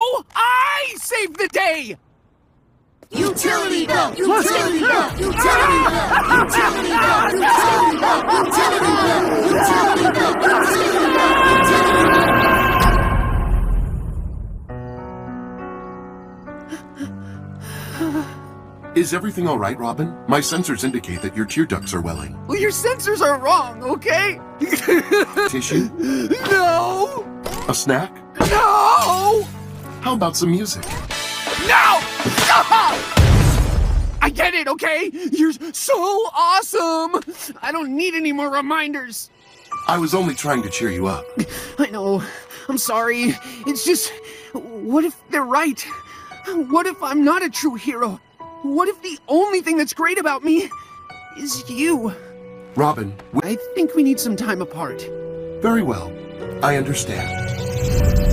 I saved the day! Utility belt! Utility belt! Utility belt! Utility belt! Utility belt! Utility belt! Utility belt! Utility belt! Is everything all right, Robin? My sensors indicate that your tear ducts are welling. Well, your sensors are wrong, okay? Tissue? No! A snack? No! How about some music? No! I get it, okay? You're so awesome! I don't need any more reminders. I was only trying to cheer you up. I know. I'm sorry. It's just, what if they're right? What if I'm not a true hero? What if the only thing that's great about me is you? Robin, I think we need some time apart. very well. I understand.